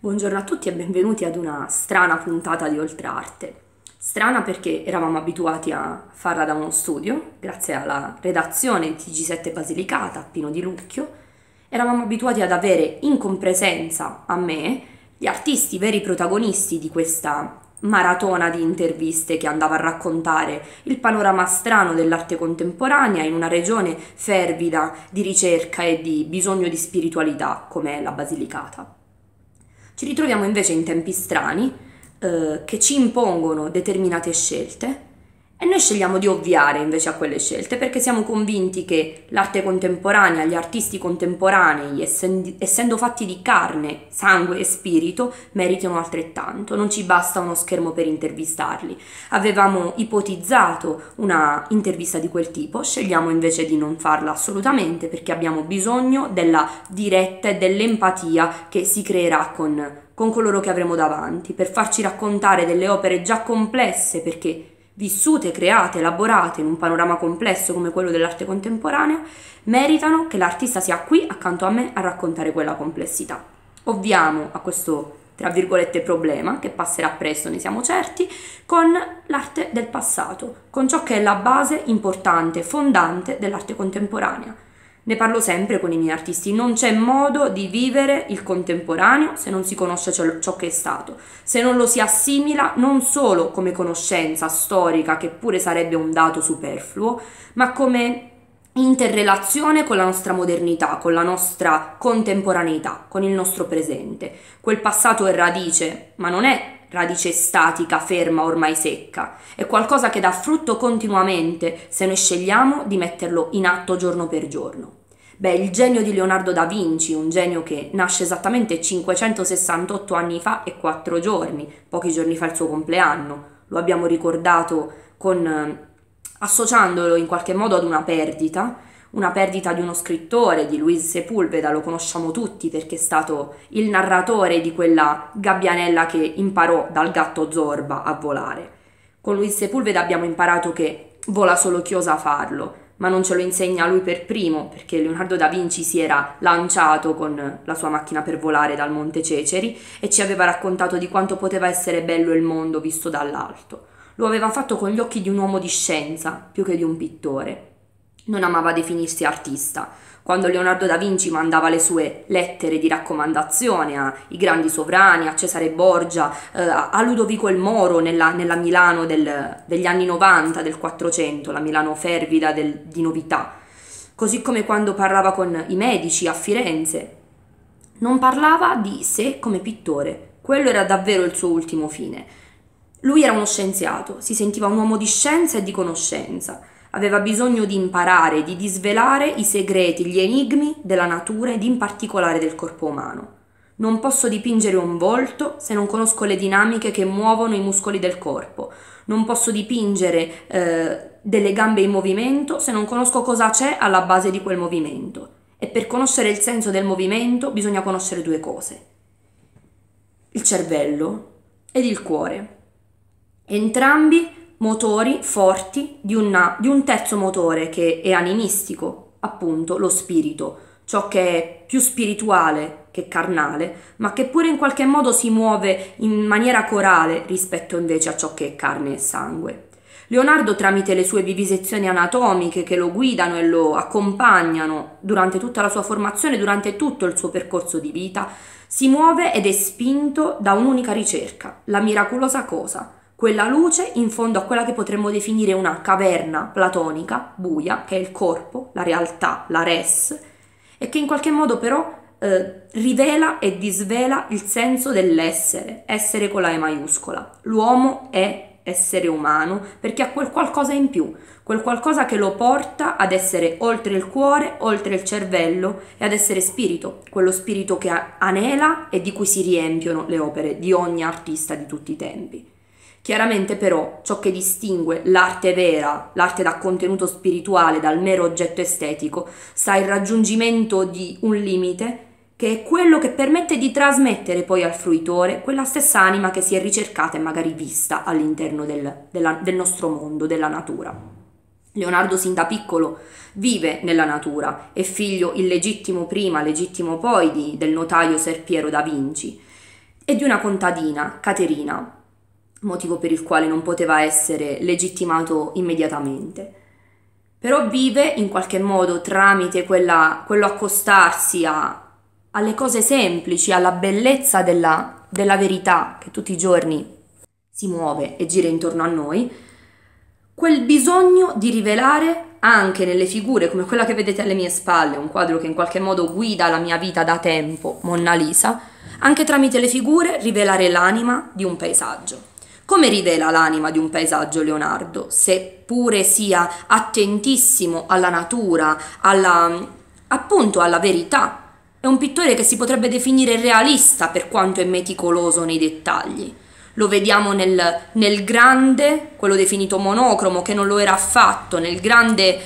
Buongiorno a tutti e benvenuti ad una strana puntata di Oltrarte. Strana perché eravamo abituati a farla da uno studio, grazie alla redazione di TG7 Basilicata, Pino di Lucchio. Eravamo abituati ad avere in compresenza a me gli artisti veri protagonisti di questa maratona di interviste che andava a raccontare il panorama strano dell'arte contemporanea in una regione fervida di ricerca e di bisogno di spiritualità come è la Basilicata. Ci ritroviamo invece in tempi strani che ci impongono determinate scelte e noi scegliamo di ovviare invece a quelle scelte perché siamo convinti che l'arte contemporanea, gli artisti contemporanei, essendo fatti di carne, sangue e spirito, meritano altrettanto. Non ci basta uno schermo per intervistarli. Avevamo ipotizzato una intervista di quel tipo, scegliamo invece di non farla assolutamente perché abbiamo bisogno della diretta e dell'empatia che si creerà con coloro che avremo davanti, per farci raccontare delle opere già complesse perché vissute, create, elaborate in un panorama complesso come quello dell'arte contemporanea, meritano che l'artista sia qui accanto a me a raccontare quella complessità. Ovviamo a questo, tra virgolette, problema, che passerà presto, ne siamo certi, con l'arte del passato, con ciò che è la base importante, fondante dell'arte contemporanea. Ne parlo sempre con i miei artisti, non c'è modo di vivere il contemporaneo se non si conosce ciò che è stato, se non lo si assimila non solo come conoscenza storica, che pure sarebbe un dato superfluo, ma come interrelazione con la nostra modernità, con la nostra contemporaneità, con il nostro presente. Quel passato è radice, ma non è radice statica, ferma, ormai secca, è qualcosa che dà frutto continuamente se noi scegliamo di metterlo in atto giorno per giorno. Beh, il genio di Leonardo da Vinci, un genio che nasce esattamente 568 anni fa e 4 giorni, pochi giorni fa il suo compleanno, lo abbiamo ricordato associandolo in qualche modo ad una perdita di uno scrittore, di Luis Sepúlveda, lo conosciamo tutti perché è stato il narratore di quella gabbianella che imparò dal gatto Zorba a volare. Con Luis Sepúlveda abbiamo imparato che vola solo chi osa farlo, ma non ce lo insegna lui per primo, perché Leonardo da Vinci si era lanciato con la sua macchina per volare dal Monte Ceceri e ci aveva raccontato di quanto poteva essere bello il mondo visto dall'alto. Lo aveva fatto con gli occhi di un uomo di scienza, più che di un pittore. Non amava definirsi artista. Quando Leonardo da Vinci mandava le sue lettere di raccomandazione ai grandi sovrani, a Cesare Borgia, a Ludovico il Moro nella Milano degli anni 90, del 400, la Milano fervida di novità, così come quando parlava con i medici a Firenze, non parlava di sé come pittore, quello era davvero il suo ultimo fine. Lui era uno scienziato, si sentiva un uomo di scienza e di conoscenza. Aveva bisogno di imparare, di disvelare i segreti, gli enigmi della natura ed in particolare del corpo umano. Non posso dipingere un volto se non conosco le dinamiche che muovono i muscoli del corpo. Non posso dipingere delle gambe in movimento se non conosco cosa c'è alla base di quel movimento. E per conoscere il senso del movimento bisogna conoscere due cose: il cervello ed il cuore. Entrambi motori forti di un terzo motore che è animistico, appunto lo spirito, ciò che è più spirituale che carnale, ma che pure in qualche modo si muove in maniera corale rispetto invece a ciò che è carne e sangue. Leonardo, tramite le sue vivisezioni anatomiche che lo guidano e lo accompagnano durante tutta la sua formazione, durante tutto il suo percorso di vita, si muove ed è spinto da un'unica ricerca, la miracolosa cosa, quella luce in fondo a quella che potremmo definire una caverna platonica, buia, che è il corpo, la realtà, la res, e che in qualche modo però rivela e disvela il senso dell'essere, essere con la E maiuscola. L'uomo è essere umano perché ha quel qualcosa in più, quel qualcosa che lo porta ad essere oltre il cuore, oltre il cervello e ad essere spirito, quello spirito che anela e di cui si riempiono le opere di ogni artista di tutti i tempi. Chiaramente però ciò che distingue l'arte vera, l'arte da contenuto spirituale dal mero oggetto estetico, sta il raggiungimento di un limite che è quello che permette di trasmettere poi al fruitore quella stessa anima che si è ricercata e magari vista all'interno del nostro mondo, della natura. Leonardo sin da piccolo vive nella natura, è figlio illegittimo prima, legittimo poi del notaio Ser Piero da Vinci. e di una contadina, Caterina, motivo per il quale non poteva essere legittimato immediatamente. Però vive in qualche modo tramite quello accostarsi alle cose semplici, alla bellezza della verità che tutti i giorni si muove e gira intorno a noi, quel bisogno di rivelare anche nelle figure come quella che vedete alle mie spalle, un quadro che in qualche modo guida la mia vita da tempo, Monna Lisa, anche tramite le figure rivelare l'anima di un paesaggio. Come rivela l'anima di un paesaggio Leonardo, seppure sia attentissimo alla natura, appunto alla verità? È un pittore che si potrebbe definire realista per quanto è meticoloso nei dettagli. Lo vediamo nel grande, quello definito monocromo, che non lo era affatto, nel grande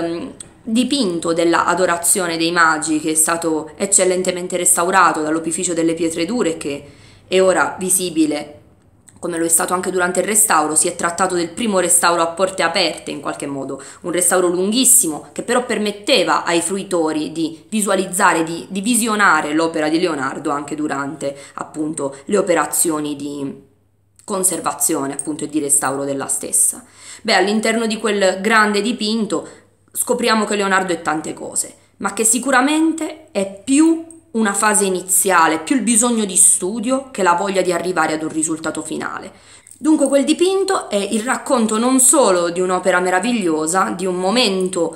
dipinto della Adorazione dei Magi, che è stato eccellentemente restaurato dall'Opificio delle Pietre Dure, che è ora visibile come lo è stato anche durante il restauro. Si è trattato del primo restauro a porte aperte in qualche modo, un restauro lunghissimo che però permetteva ai fruitori di visualizzare, di visionare l'opera di Leonardo anche durante appunto le operazioni di conservazione appunto e di restauro della stessa. Beh, all'interno di quel grande dipinto scopriamo che Leonardo è tante cose, ma che sicuramente è più una fase iniziale, più il bisogno di studio che la voglia di arrivare ad un risultato finale. Dunque quel dipinto è il racconto non solo di un'opera meravigliosa, di un momento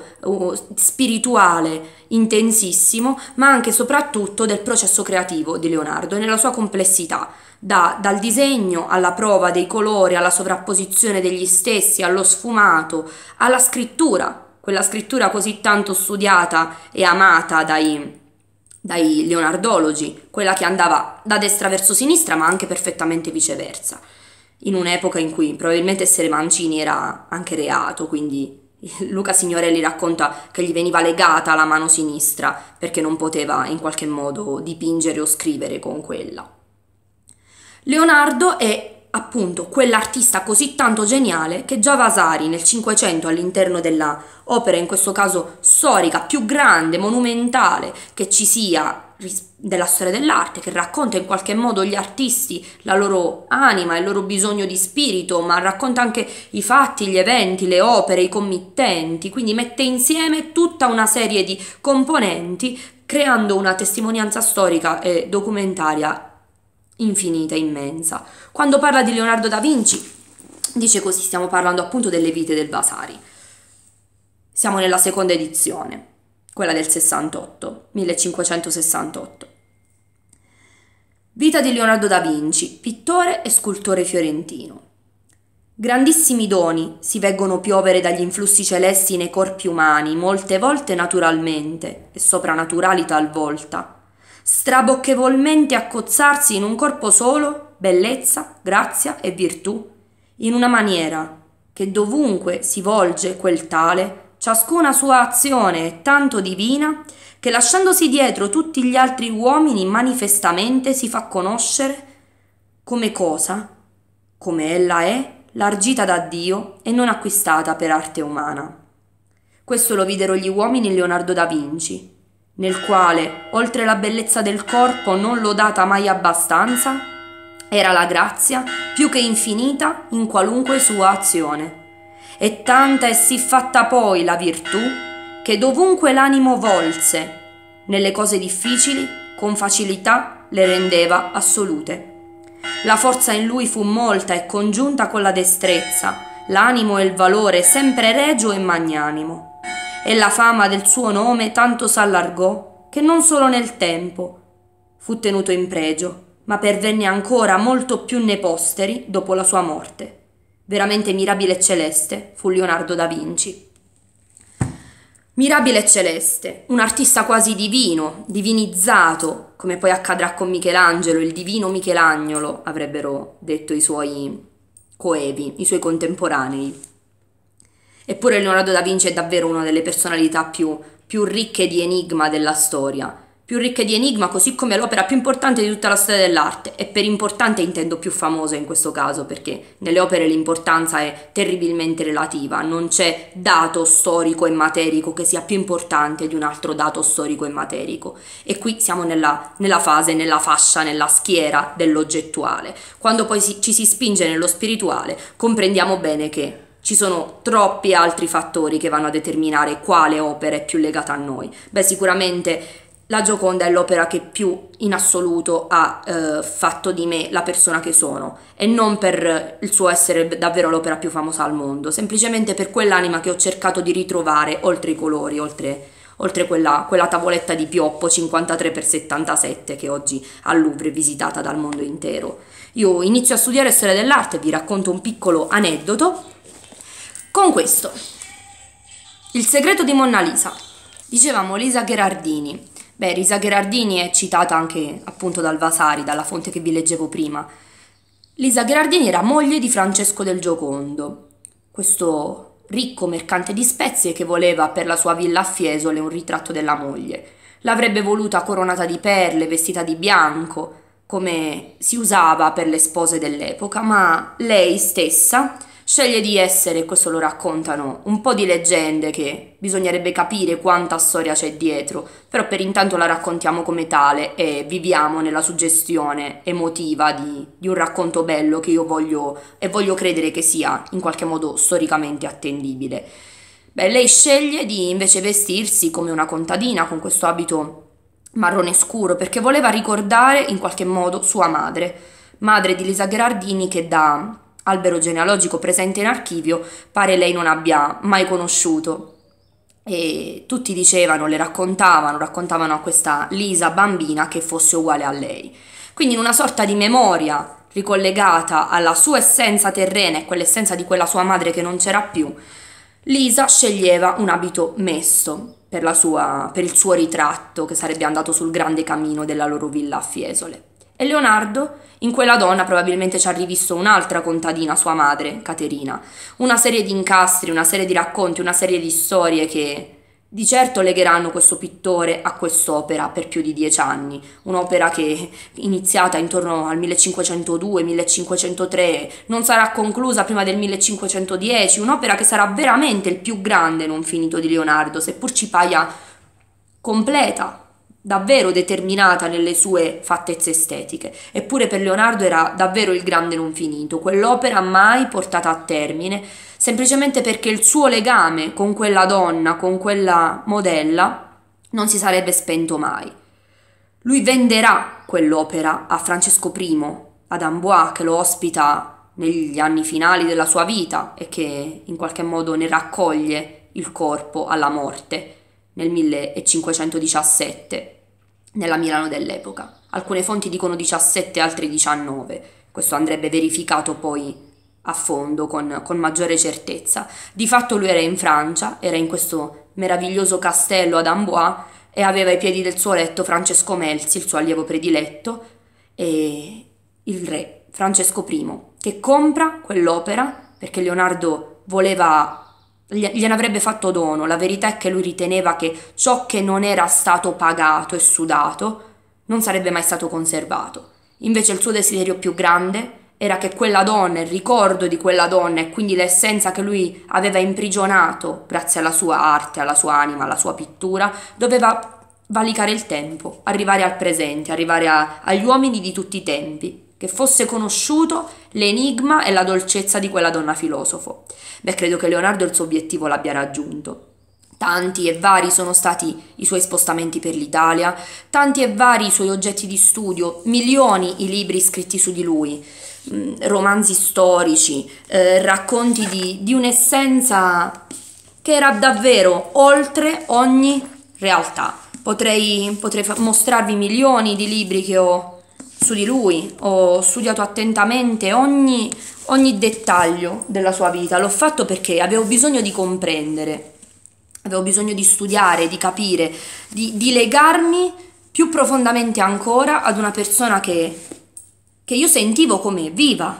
spirituale intensissimo, ma anche e soprattutto del processo creativo di Leonardo nella sua complessità, dal disegno alla prova dei colori, alla sovrapposizione degli stessi, allo sfumato, alla scrittura, quella scrittura così tanto studiata e amata dai leonardologi, quella che andava da destra verso sinistra ma anche perfettamente viceversa, in un'epoca in cui probabilmente essere mancini era anche reato, quindi Luca Signorelli racconta che gli veniva legata la mano sinistra perché non poteva in qualche modo dipingere o scrivere con quella. Leonardo è appunto quell'artista così tanto geniale che già Vasari nel Cinquecento, all'interno della opera in questo caso storica più grande, monumentale che ci sia della storia dell'arte, che racconta in qualche modo gli artisti, la loro anima, il loro bisogno di spirito, ma racconta anche i fatti, gli eventi, le opere, i committenti, quindi mette insieme tutta una serie di componenti creando una testimonianza storica e documentaria infinita, immensa. Quando parla di Leonardo da Vinci dice così, stiamo parlando appunto delle vite del Vasari. Siamo nella seconda edizione, quella del 68, 1568. Vita di Leonardo da Vinci, pittore e scultore fiorentino. Grandissimi doni si veggono piovere dagli influssi celesti nei corpi umani, molte volte naturalmente e soprannaturali talvolta, strabocchevolmente accozzarsi in un corpo solo, bellezza, grazia e virtù, in una maniera che dovunque si volge quel tale, ciascuna sua azione è tanto divina che lasciandosi dietro tutti gli altri uomini manifestamente si fa conoscere come cosa, come ella è, largita da Dio e non acquistata per arte umana. Questo lo videro gli uomini in Leonardo da Vinci, nel quale, oltre la bellezza del corpo non lodata mai abbastanza, era la grazia più che infinita in qualunque sua azione. E tanta e sì fatta poi la virtù, che dovunque l'animo volse, nelle cose difficili, con facilità le rendeva assolute. La forza in lui fu molta e congiunta con la destrezza, l'animo e il valore sempre regio e magnanimo. E la fama del suo nome tanto s'allargò che non solo nel tempo fu tenuto in pregio, ma pervenne ancora molto più nei posteri dopo la sua morte. Veramente mirabile e celeste fu Leonardo da Vinci. Mirabile e celeste, un artista quasi divino, divinizzato, come poi accadrà con Michelangelo, il divino Michelagnolo, avrebbero detto i suoi coevi, i suoi contemporanei. Eppure Leonardo da Vinci è davvero una delle personalità più ricche di enigma della storia. più ricche di enigma, così come l'opera più importante di tutta la storia dell'arte. E per importante intendo più famosa in questo caso, perché nelle opere l'importanza è terribilmente relativa, non c'è dato storico e materico che sia più importante di un altro dato storico e materico. E qui siamo nella fase, nella fascia, nella schiera dell'oggettuale. Quando poi ci si spinge nello spirituale, comprendiamo bene che ci sono troppi altri fattori che vanno a determinare quale opera è più legata a noi. Beh, sicuramente la Gioconda è l'opera che più in assoluto ha fatto di me la persona che sono, e non per il suo essere davvero l'opera più famosa al mondo, semplicemente per quell'anima che ho cercato di ritrovare oltre i colori, oltre quella tavoletta di pioppo 53x77 che oggi al Louvre è visitata dal mondo intero. Io inizio a studiare storia dell'arte, vi racconto un piccolo aneddoto con questo. Il segreto di Monna Lisa. Dicevamo Lisa Gherardini. Beh, Lisa Gherardini è citata anche appunto dal Vasari, dalla fonte che vi leggevo prima. Lisa Gherardini era moglie di Francesco del Giocondo, questo ricco mercante di spezie che voleva per la sua villa a Fiesole un ritratto della moglie. L'avrebbe voluta coronata di perle, vestita di bianco, come si usava per le spose dell'epoca, ma lei stessa sceglie di essere, questo lo raccontano un po' di leggende che bisognerebbe capire quanta storia c'è dietro, però per intanto la raccontiamo come tale e viviamo nella suggestione emotiva di un racconto bello che io voglio credere che sia in qualche modo storicamente attendibile. Beh, lei sceglie di invece vestirsi come una contadina con questo abito marrone scuro perché voleva ricordare in qualche modo sua madre di Lisa Gherardini, che da albero genealogico presente in archivio pare lei non abbia mai conosciuto, e tutti dicevano, le raccontavano a questa Lisa bambina che fosse uguale a lei. Quindi in una sorta di memoria ricollegata alla sua essenza terrena e quell'essenza di quella sua madre che non c'era più, Lisa sceglieva un abito mesto per il suo ritratto che sarebbe andato sul grande cammino della loro villa a Fiesole. E Leonardo in quella donna probabilmente ci ha rivisto un'altra contadina, sua madre, Caterina. Una serie di incastri, una serie di racconti, una serie di storie che di certo legheranno questo pittore a quest'opera per più di 10 anni. Un'opera che, iniziata intorno al 1502-1503, non sarà conclusa prima del 1510. Un'opera che sarà veramente il più grande non finito di Leonardo, seppur ci paia completa, davvero determinata nelle sue fattezze estetiche. Eppure per Leonardo era davvero il grande non finito, quell'opera mai portata a termine, semplicemente perché il suo legame con quella donna, con quella modella, non si sarebbe spento mai. Lui venderà quell'opera a Francesco I, ad Amboise, che lo ospita negli anni finali della sua vita e che in qualche modo ne raccoglie il corpo alla morte nel 1517, nella Milano dell'epoca. Alcune fonti dicono 17, altre 19. Questo andrebbe verificato poi a fondo con maggiore certezza. Di fatto lui era in Francia, era in questo meraviglioso castello ad Amboise e aveva ai piedi del suo letto Francesco Melzi, il suo allievo prediletto, e il re Francesco I, che compra quell'opera perché Leonardo gliene avrebbe fatto dono. La verità è che lui riteneva che ciò che non era stato pagato e sudato non sarebbe mai stato conservato. Invece il suo desiderio più grande era che quella donna, il ricordo di quella donna e quindi l'essenza che lui aveva imprigionato grazie alla sua arte, alla sua anima, alla sua pittura, doveva valicare il tempo, arrivare al presente, arrivare agli uomini di tutti i tempi, che fosse conosciuto l'enigma e la dolcezza di quella donna filosofo. Beh, credo che Leonardo il suo obiettivo l'abbia raggiunto. Tanti e vari sono stati i suoi spostamenti per l'Italia, tanti e vari i suoi oggetti di studio, milioni i libri scritti su di lui, romanzi storici, racconti di un'essenza che era davvero oltre ogni realtà. Potrei mostrarvi milioni di libri che ho su di lui, ho studiato attentamente ogni dettaglio della sua vita. L'ho fatto perché avevo bisogno di comprendere, avevo bisogno di studiare, di capire, di legarmi più profondamente ancora ad una persona che io sentivo come viva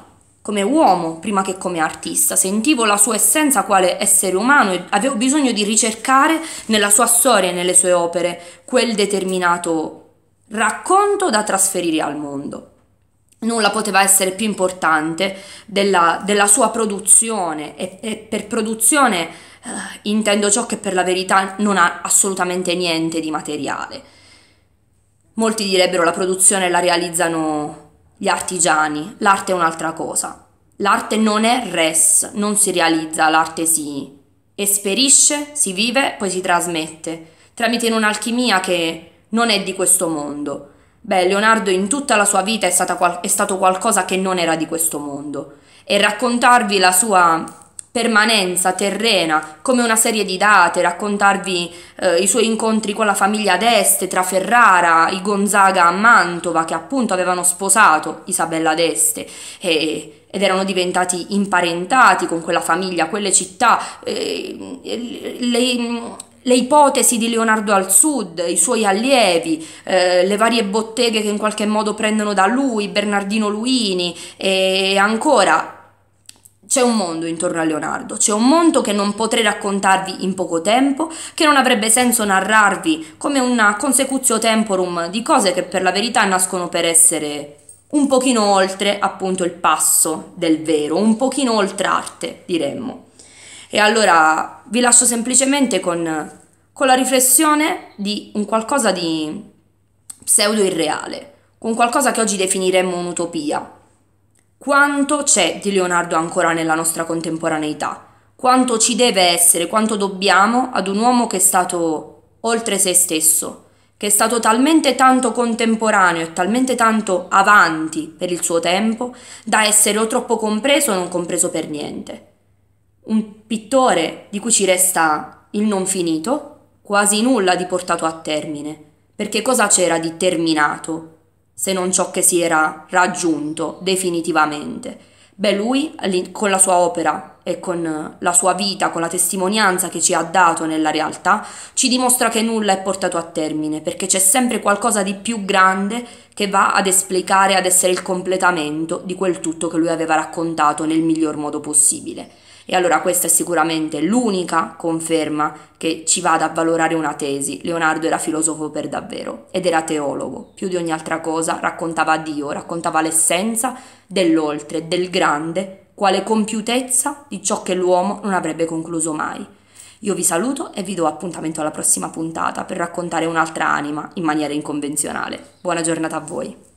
come uomo prima che come artista, sentivo la sua essenza quale essere umano e avevo bisogno di ricercare nella sua storia e nelle sue opere quel determinato racconto da trasferire al mondo. Nulla poteva essere più importante della sua produzione e per produzione intendo ciò che per la verità non ha assolutamente niente di materiale. Molti direbbero la produzione la realizzano gli artigiani, l'arte è un'altra cosa. L'arte non è res, non si realizza, l'arte si esperisce, si vive, poi si trasmette, tramite un'alchimia che non è di questo mondo. Beh, Leonardo in tutta la sua vita è stato qualcosa che non era di questo mondo e raccontarvi la sua permanenza terrena come una serie di date, raccontarvi i suoi incontri con la famiglia d'Este, tra Ferrara, i Gonzaga a Mantova che appunto avevano sposato Isabella d'Este ed erano diventati imparentati con quella famiglia, quelle città, le ipotesi di Leonardo al sud, i suoi allievi, le varie botteghe che in qualche modo prendono da lui, Bernardino Luini e ancora c'è un mondo intorno a Leonardo, c'è un mondo che non potrei raccontarvi in poco tempo, che non avrebbe senso narrarvi come una consecutio temporum di cose che per la verità nascono per essere un pochino oltre appunto il passo del vero, un pochino oltre arte, diremmo. E allora vi lascio semplicemente con la riflessione di un qualcosa di pseudo irreale, con qualcosa che oggi definiremmo un'utopia. Quanto c'è di Leonardo ancora nella nostra contemporaneità? Quanto ci deve essere, quanto dobbiamo ad un uomo che è stato oltre se stesso, che è stato talmente tanto contemporaneo e talmente tanto avanti per il suo tempo da essere o troppo compreso o non compreso per niente. Un pittore di cui ci resta il non finito, quasi nulla di portato a termine, perché cosa c'era di terminato se non ciò che si era raggiunto definitivamente? Beh, lui con la sua opera e con la sua vita, con la testimonianza che ci ha dato nella realtà, ci dimostra che nulla è portato a termine, perché c'è sempre qualcosa di più grande che va ad esplicare, ad essere il completamento di quel tutto che lui aveva raccontato nel miglior modo possibile. E allora questa è sicuramente l'unica conferma che ci vada a valorare una tesi. Leonardo era filosofo per davvero ed era teologo. Più di ogni altra cosa raccontava Dio, raccontava l'essenza dell'oltre, del grande, quale compiutezza di ciò che l'uomo non avrebbe concluso mai. Io vi saluto e vi do appuntamento alla prossima puntata per raccontare un'altra anima in maniera inconvenzionale. Buona giornata a voi.